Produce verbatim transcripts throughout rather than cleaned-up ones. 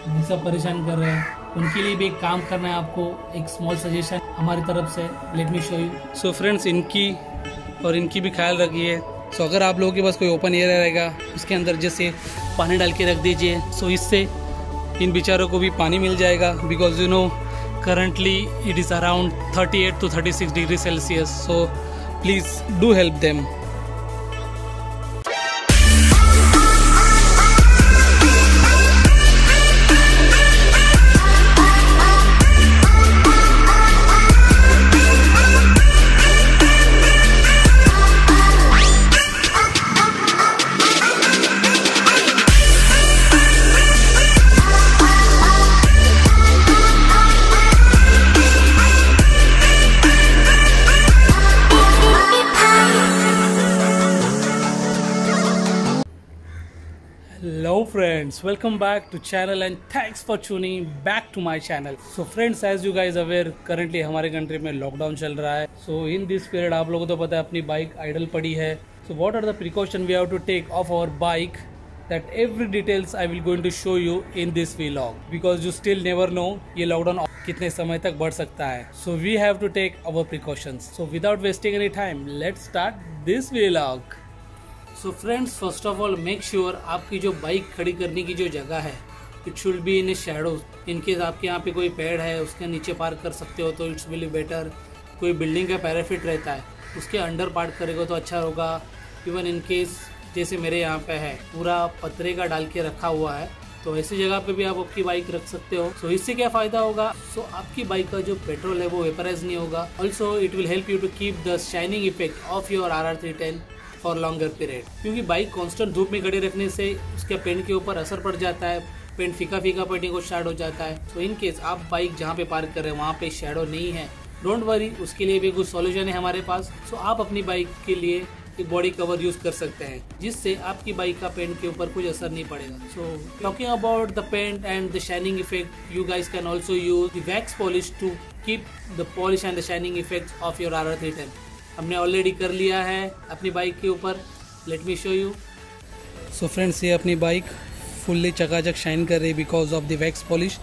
हमेशा परेशान कर रहे हैं, उनके लिए भी एक काम करना है आपको। एक स्मॉल सजेशन हमारी तरफ से, let me show you. So friends, इनकी और इनकी भी ख्याल रखिए। सो so, अगर आप लोगों के पास कोई ओपन एरिया रहेगा उसके अंदर जैसे पानी डाल के रख दीजिए। सो so, इससे इन बेचारों को भी पानी मिल जाएगा। Because you know currently it is around thirty eight to thirty six degree Celsius. So please do help them. Hello friends, welcome back to channel and thanks for tuning back to my channel. So friends, as you guys aware, currently हमारे country में lockdown चल रहा है. So in this period आप लोगों को तो पता है अपनी बाइक आइडल पड़ी है. So what are the precautions we have to take of our bike? That every details I will going to show you in this vlog because you still never know ये lockdown कितने समय तक बढ़ सकता है. So we have to take our precautions. So without wasting any time, let's start this vlog. So friends, first of all make sure आपकी जो bike खड़ी करने की जो जगह है it should be in a shadow. In case आपके यहाँ पे कोई पेड़ है उसके नीचे पार्क कर सकते हो तो इट्स विल बी बेटर. कोई बिल्डिंग का पैराफिट रहता है उसके अंडर पार्क करेगा तो अच्छा होगा. इवन इनकेस जैसे मेरे यहाँ पे है पूरा पतरे का डाल के रखा हुआ है तो ऐसी जगह पे भी आप आपकी बाइक रख सकते हो. सो so, इससे क्या फ़ायदा होगा? सो so, आपकी बाइक का जो पेट्रोल है वो वेपराइज नहीं होगा. Also it will help you to keep the shining effect of your R R three ten for longer period. क्योंकि बाइक कांस्टेंट धूप में खड़े रखने से उसके पेंट के ऊपर असर पड़ जाता है. पेंट फीका फीका पड़ने को स्टार्ट हो जाता है. तो इन केस आप बाइक जहाँ पे पार्क कर रहे हैं वहाँ पे शेडो नहीं है, डोंट वरी, उसके लिए भी कुछ सॉल्यूशन है हमारे पास. सो आप अपनी बाइक के लिए एक बॉडी कवर यूज कर सकते हैं जिससे आपकी बाइक का पेंट के ऊपर कुछ असर नहीं पड़ेगा. So talking about the paint and the shining effect, you guys can also use the wax polish to keep the polish and the shining effect of your R R three ten. हमने already कर लिया है अपनी bike के ऊपर. Let me show you. So friends, ये अपनी bike fully चकाचक शाइन कर रही है because of the wax polish.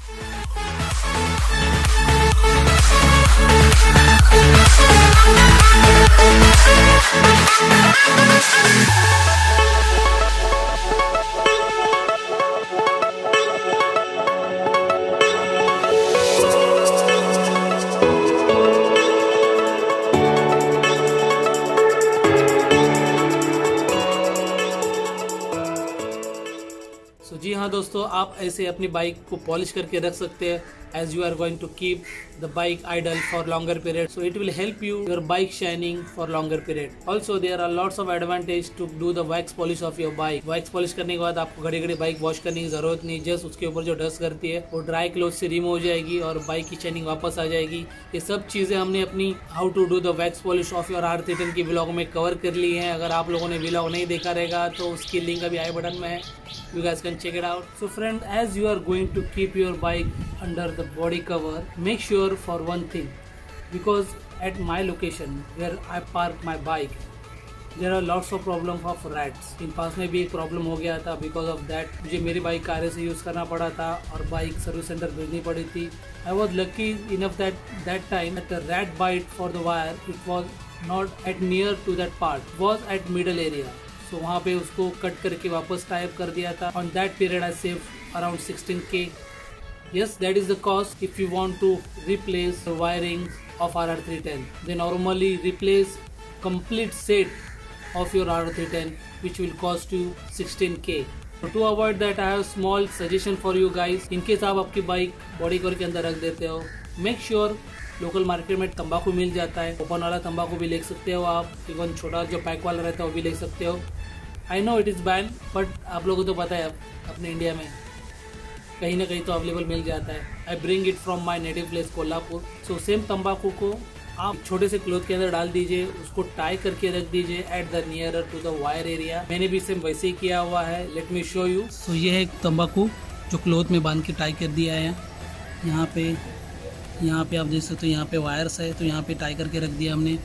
So, जी हाँ दोस्तों, आप ऐसे अपनी बाइक को पॉलिश करके रख सकते हैं as you are going to keep the bike idle for longer period. So it will help you your bike shining for longer period. Also there are lots of advantage to do the wax polish of your bike. wax polish करने के बाद आपको घड़ी घड़ी bike wash करने की जरूरत नहीं. जस्ट उसके ऊपर जो डस्ट करती है वो ड्राई क्लोथ से रिमूव हो जाएगी और बाइक की शाइनिंग वापस आ जाएगी. ये सब चीजें हमने अपनी how to do the wax polish of your R three three की व्लॉग में कवर कर ली है. अगर आप लोगों ने व्लॉग नहीं देखा रहेगा तो उसकी लिंक अभी आई बटन में है. You guys can check it out. So friend, as you are going to keep your bike under the body cover, make sure for one thing, because at my location where I park my bike, there are lots of problem of rats. इन पास में भी एक problem हो गया था. Because of that मुझे मेरी bike car से use करना पड़ा था और बाइक सर्विस सेंटर भेजनी पड़ी थी. I was lucky enough that that time the rat bite for the wire it was not at near to that part, was at middle area. तो वहाँ पे उसको कट करके वापस टाइप कर दिया था. On that period I save around sixteen K. Yes, that is the cost if you want to replace the wiring of R R three ten. They normally replace complete set of your R R three ten which will cost you sixteen K. So to avoid that I have small suggestion for you guys. in case आप आपकी bike body cover के अंदर रख देते हो, make sure local market में तंबाकू मिल जाता है. ओपन वाला तंबाकू भी ले सकते हो आप. इवन छोटा जो पैक वाला रहता है वो भी ले सकते हो. I know it is ban, but आप लोगों को तो पता है अपने इंडिया में कहीं ना कहीं तो अवेलेबल मिल जाता है. I bring it from my native place Kolhapur. So same तंबाकू को आप छोटे से क्लोथ के अंदर डाल दीजिए, उसको टाई करके रख दीजिए at the nearer to the wire area. मैंने भी सेम वैसे ही किया हुआ है. Let me show you. So ये है तंबाकू जो क्लोथ में बांध के टाई कर दिया है. यहाँ पे यहाँ पे आप देख सकते हो, यहाँ पे वायर्स है तो यहाँ पे टाई करके रख दिया हमने.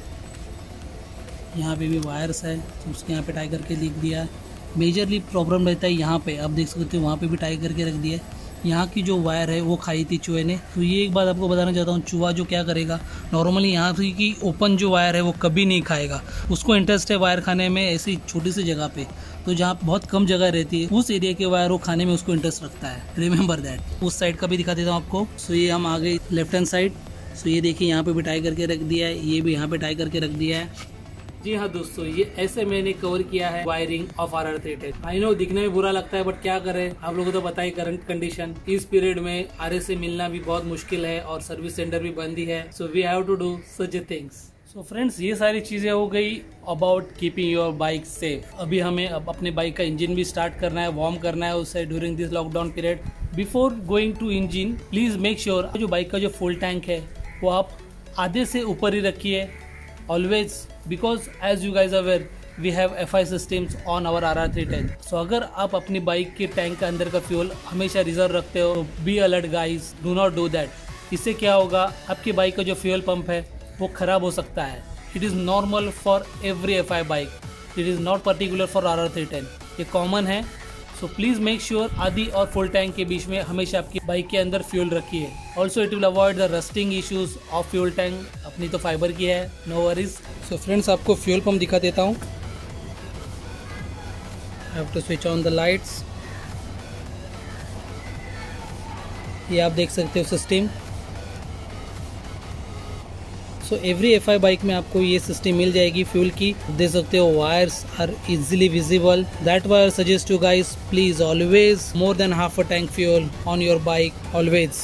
यहाँ पे भी वायर्स है तो उसके यहाँ पे टाई करके लिख दिया. मेजरली प्रॉब्लम रहता है यहाँ पे, आप देख सकते हो वहाँ पे भी टाई करके रख दिया. यहाँ की जो वायर है वो खाई थी चूहे ने। तो ये एक बात आपको बताना चाहता हूँ, चूहा जो क्या करेगा, नॉर्मली यहाँ की ओपन जो वायर है वो कभी नहीं खाएगा। उसको इंटरेस्ट है वायर खाने में ऐसी छोटी सी जगह पे, तो जहाँ बहुत कम जगह रहती है उस एरिया के वायर वो खाने में उसको इंटरेस्ट रखता है। Remember that. उस साइड का भी दिखा देता हूँ आपको। सो ये हम आ गए लेफ्ट हैंड साइड। सो ये देखिए यहाँ पे भी टाई करके रख दिया है, ये भी यहाँ पे टाई करके रख दिया है। जी हाँ दोस्तों, ये ऐसे मैंने कवर किया है wiring of R R three ten. I know दिखने में बुरा लगता है, बट क्या करें, आप लोगों को तो पता ही करंट कंडीशन, इस पीरियड में आर एस से मिलना भी बहुत मुश्किल है और सर्विस सेंटर भी बंद ही है। So we have to do such things. So friends, ये सारी चीजें हो गई about keeping your bike safe. अभी हमें अब अपने बाइक का इंजन भी स्टार्ट करना है, वार्म करना है उसे during this lockdown period. Before going to engine, please make sure जो बाइक का जो फुल टैंक है वो आप आधे से ऊपर ही रखिए always, because as you guys aware we have F I systems on our R R three ten. So अगर आप अपनी बाइक के टैंक के अंदर का फ्यूल हमेशा रिजर्व रखते हो, be alert guys, do not do that. इससे क्या होगा, आपकी बाइक का जो फ्यूल पंप है वो खराब हो सकता है। It is normal for every F I bike, it is not particular for R R three ten, ये कॉमन है। सो प्लीज़ मेक श्योर आधी और फुल टैंक के बीच में हमेशा आपकी बाइक के अंदर फ्यूल रखिए। Also it will avoid the rusting issues of fuel tank. अपनी तो फाइबर की है, नो वरीज। सो फ्रेंड्स, आपको फ्यूल पंप दिखा देता हूँ। Have to switch on the lights. ये आप देख सकते हो system. So every F I bike में आपको ये सिस्टम मिल जाएगी फ्यूल की। देख सकते हो wires are easily visible. That why suggest you guys, please always more than half a tank fuel on your bike always.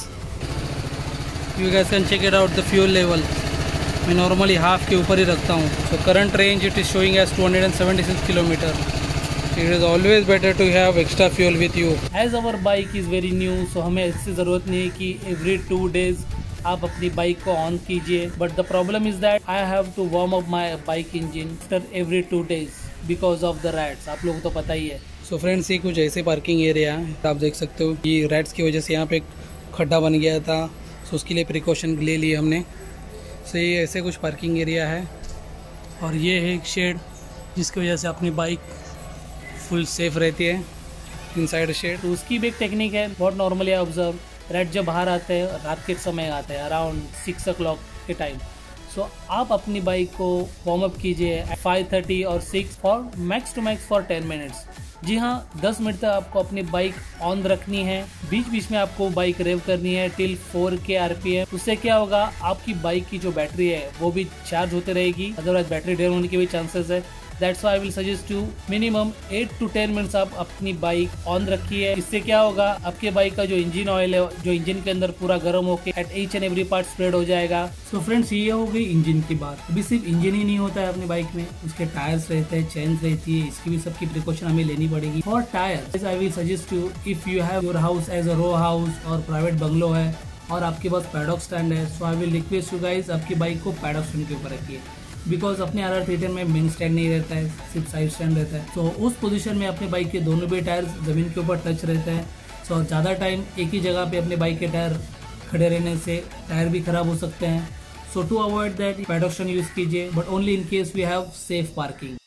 You guys can check it out the fuel level. मैं normally half के ऊपर ही रखता हूँ। So current range it is showing as two hundred seventy six kilometre. It is always better to have extra fuel with you. As our bike is very new, सो हमें इससे ज़रूरत नहीं है कि एवरी टू डेज आप अपनी bike को on कीजिए। But the problem is that I have to warm up my bike engine after every two days because of the rats. आप लोगों को तो पता ही है। सो फ्रेंड्स, ये कुछ ऐसे पार्किंग एरिया है, आप देख सकते हो। ये रैट्स की वजह से यहाँ पे एक खड्डा बन गया था, सो उसके लिए प्रिकॉशन ले लिए हमने। सो ये ऐसे कुछ पार्किंग एरिया है, और ये है एक शेड जिसकी वजह से अपनी बाइक फुल सेफ रहती है इनसाइड शेड। तो उसकी भी एक टेक्निक है, बहुत नॉर्मली ऑब्जर्व। रैट जब बाहर आते हैं रात के समय आते हैं अराउंड सिक्स ओ क्लॉक के टाइम। सो आप अपनी बाइक को वार्म अप कीजिए फाइव थर्टी और six for max to max for ten minutes. जी हाँ, दस मिनट तक आपको अपनी बाइक ऑन रखनी है। बीच बीच में आपको बाइक रेव करनी है टिल फोर के आरपीएम। उससे क्या होगा, आपकी बाइक की जो बैटरी है वो भी चार्ज होते रहेगी, अदरवाइज बैटरी डेड होने के भी चांसेस है। That's why I will suggest you minimum eight to ten minutes आप अपनी बाइक ऑन रखिए। इससे क्या होगा, आपके बाइक का जो इंजन ऑयल है जो इंजन के अंदर पूरा गर्म होकर at each and every part spread हो जाएगा। सो फ्रेंड्स, ये हो गई इंजन की बात। अभी सिर्फ इंजन ही नहीं होता है अपनी बाइक में, उसके टायर्स रहते हैं, चेन्स रहती है, इसकी भी सबकी प्रिकॉशन हमें लेनी पड़ेगी। For tyre I will suggest you, if you have your house as a row house और प्राइवेट बंगलो है और आपके पास पैडॉक स्टैंड है, so I will request you guys आपकी बाइक को पैडॉक स्टैंड के ऊपर रखिए। बिकॉज अपने आर आर थ्री टेन में मेन स्टैंड नहीं रहता है, सिर्फ साइड स्टैंड रहता है। तो उस पोजीशन में अपने बाइक के दोनों भी टायर ज़मीन के ऊपर टच रहते हैं। सो ज़्यादा टाइम एक ही जगह पे अपने बाइक के टायर खड़े रहने से टायर भी खराब हो सकते हैं। So to avoid that paddock stand use कीजिए, but only in case we have safe parking.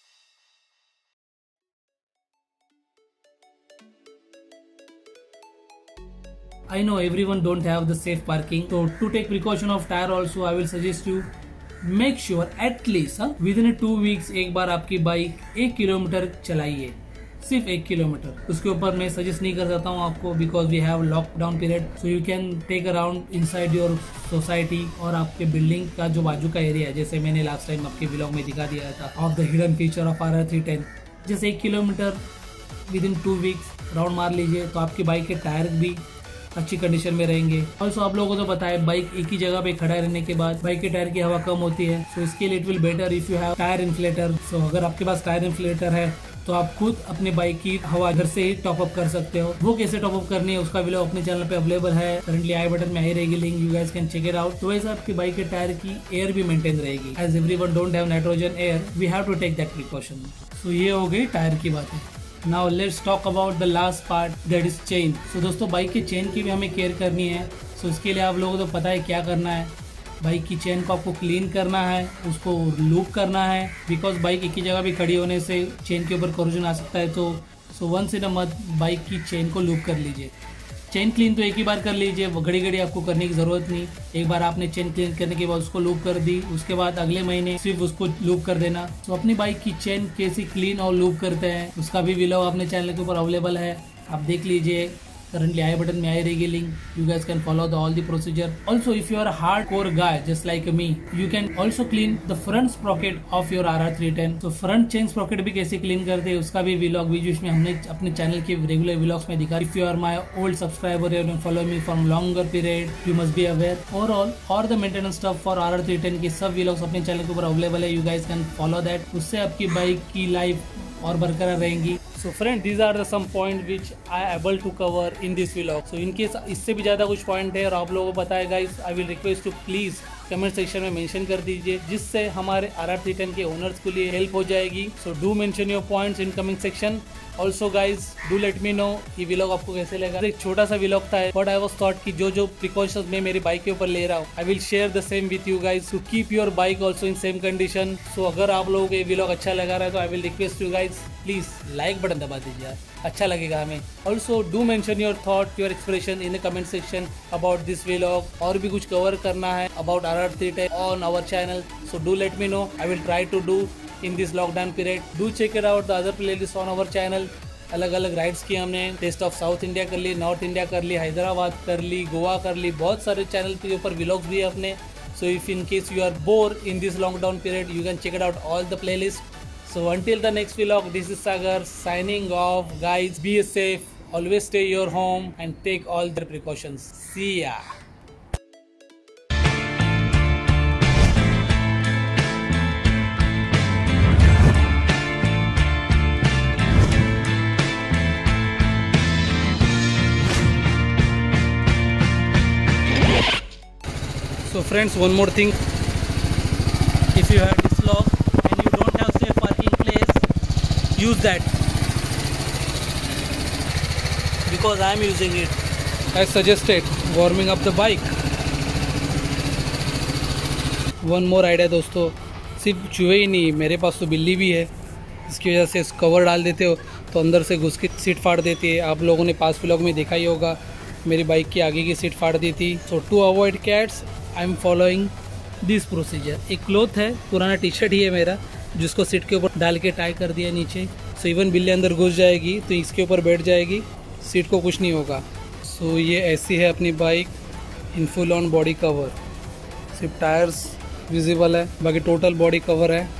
I know everyone don't have the safe parking, so to take precaution of tire also I will suggest you make sure at least huh, within two weeks एक बार आपकी bike एक kilometre चलाइए, सिर्फ एक kilometre. उसके ऊपर मैं suggest नहीं कर सकता हूँ आपको, because we have lockdown period. So you can take around inside your society और आपके बिल्डिंग का जो बाजू का एरिया है, जैसे मैंने लास्ट टाइम आपके ब्लॉग में दिखा दिया था of the hidden feature of R R three ten. जैसे एक kilometre within two weeks round मार लीजिए, तो आपकी बाइक के टायर भी अच्छी कंडीशन में रहेंगे। ऑल्सो आप लोगों को तो पता है बाइक एक ही जगह पे खड़ा रहने के बाद बाइक के टायर की हवा कम होती है। सो इसके लिए it will better if you have tyre inflator. So अगर आपके पास टायर इन्फ्लेटर है तो आप खुद अपने बाइक की हवा घर से ही टॉप अप कर सकते हो। वो कैसे टॉप अप करनी है उसका वीडियो अपने चैनल पे अवेलेबल है, करंटली आई बटन में आई रहेगी link, you guys can check it out. तो वैसे आपकी बाइक के टायर की एयर भी मेंटेन रहेगी, as everyone don't have nitrogen air, we have to take that precaution. So ये हो गई टायर की बातें। Now let's talk about the last part, that is chain. So दोस्तों, बाइक की चेन की भी हमें केयर करनी है। सो so, इसके लिए आप लोगों को तो पता है क्या करना है। बाइक की चेन को आपको क्लीन करना है, उसको लूप करना है, बिकॉज बाइक एक ही जगह भी खड़ी होने से चेन के ऊपर कोरोजन आ सकता है। तो so once in a month bike की चेन को लूप कर लीजिए। चेन क्लीन तो एक ही बार कर लीजिए, वो घड़ी घड़ी आपको करने की जरूरत नहीं। एक बार आपने चेन क्लीन करने के बाद उसको लूप कर दी, उसके बाद अगले महीने सिर्फ उसको लूप कर देना। तो अपनी बाइक की चेन कैसे क्लीन और लूप करते हैं उसका भी वीडियो अपने चैनल के ऊपर अवेलेबल है, आप देख लीजिए। Currently आई बटन में आई रहेगी link, you guys can follow the all the procedure. Also if you are a hardcore guy just like me, you can also clean the front sprocket of your R R three ten. तो front chain sprocket भी कैसे clean करते हैं उसका भी vlog video इसमें हमने अपने चैनल के रेगुलर व्लॉग्स में दिखा। If you are my old subscriber and follow me from longer period, you must be aware. Overall और the maintenance stuff for R R three ten के सब व्लॉग्स अपने चैनल के ऊपर अवेलेबल है, you guys can follow that. उससे आपकी bike की लाइफ और बरकरार रहेंगी। So friend these are the some point which I able to cover in this vlog. So in case इससे भी ज़्यादा कुछ पॉइंट है और आप लोगों को बताया guys, I will request to please comment section में मेंशन कर दीजिए, जिससे हमारे आर आर थ्री टेन के ओनर्स के लिए हेल्प हो जाएगी। So do mention your points in comment section. Also guys do let me know ये व्लॉग आपको कैसे लगा। एक छोटा सा व्लॉग था बट आई वाज थॉट कि जो जो प्रिकॉशंस मैं मेरी बाइक के ऊपर ले रहा हूँ I will share the same with you guys to keep your bike also in same condition. So अगर आप लोगों को ये व्लॉग अच्छा लगा रहा है तो I will request you guys please like button दबा दीजिए यार, अच्छा लगेगा हमें। Also do mention your thought your expression in the comment section about this vlog. और भी कुछ कवर करना है about R R three ten on our channel, so do let me know, I will try to do in this lockdown period. Do check it out the other playlist on our channel. अलग अलग rides की हमने, test of south India कर ली, north India कर ली, हैदराबाद कर ली, गोवा कर ली, बहुत सारे चैनल के ऊपर व्लॉग्स भी है अपने। So if in case you are bore in this lockdown period you can check it out all the playlist. So until the next vlog, this is Sagar signing off. Guys, be safe, always stay your home and take all the precautions. See ya. So friends, one more thing, if you have this vlog use that because I am using it as suggested, warming up the bike. One more idea दोस्तों, सिर्फ चूहे ही नहीं, मेरे पास तो बिल्ली भी है, इसकी वजह से कवर डाल देते हो तो अंदर से घुस के सीट फाड़ देती है। आप लोगों ने पास व्लॉग में देखा ही होगा, मेरी बाइक की आगे की सीट फाड़ दी थी। So to avoid cats I am following this procedure. एक क्लोथ है, पुराना टी शर्ट ही है मेरा, जिसको सीट के ऊपर डाल के टाई कर दिया नीचे। सो इवन बिल्ली अंदर घुस जाएगी तो इसके ऊपर बैठ जाएगी, सीट को कुछ नहीं होगा। सो ये ऐसी है अपनी bike in full on body cover, सिर्फ टायर्स विजिबल है, बाकी टोटल बॉडी कवर है।